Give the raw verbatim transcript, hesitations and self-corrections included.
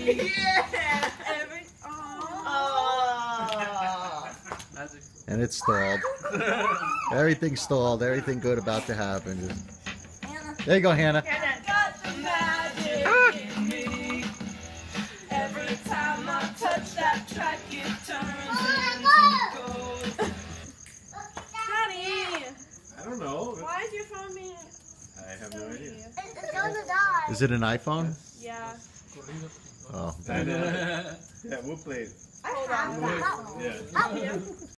Yeah. Every. Oh. And it's stalled. Everything stalled. Everything good about to happen. Just... There you go, Hannah. Hannah got the magic in me. Every time I touch that track, it turns into gold. Honey. I don't know. Why is your phone being? I have no idea. It's gonna die. Is it an iPhone? Yeah. Oh. I know. Yeah, we'll play it. I have that. Yeah. Oh.